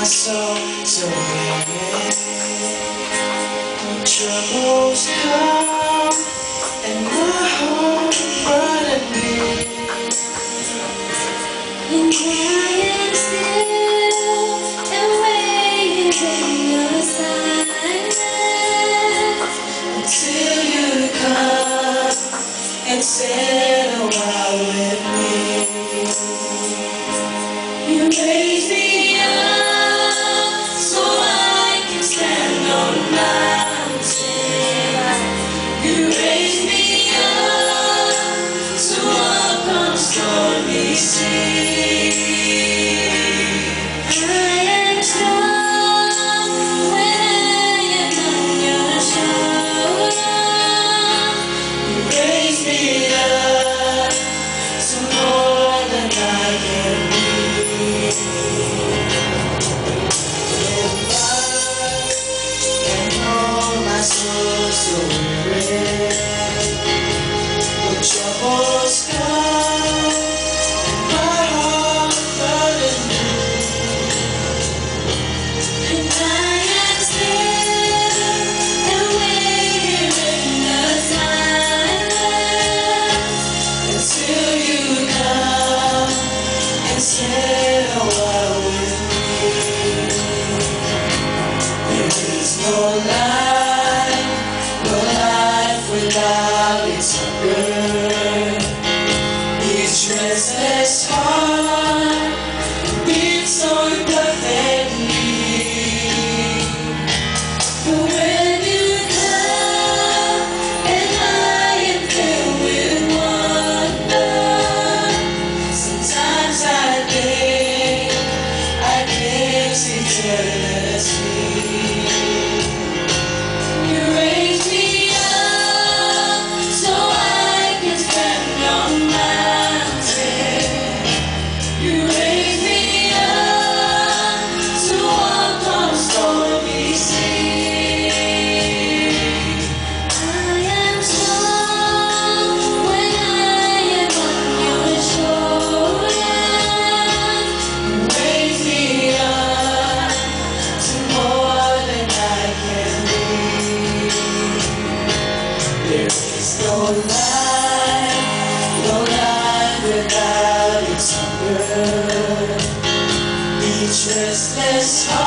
soul so weary. When troubles come and my heart burning me, and I am still and wait in your silence until you come and sit a while with me. You raise me up so I can stand on mountains. You raise me up to walk on stormy seas. I am strong when I am on your shoulder. You raise me up to more than I can be. So weary, when troubles come and my heart burning me, And I am still and wait in the silence until you come and stay a while with me. There is no life without its hunger. Each restless heart beats so perfectly. But when you come and I am filled with wonder, Sometimes I think I can't see eternity. you raise me up so I can stand on mountains. You raise me up to walk on stormy seas. I am strong when I am on your shoulders. You raise me up to more than I can be. There is no life without its hunger. Each restless heart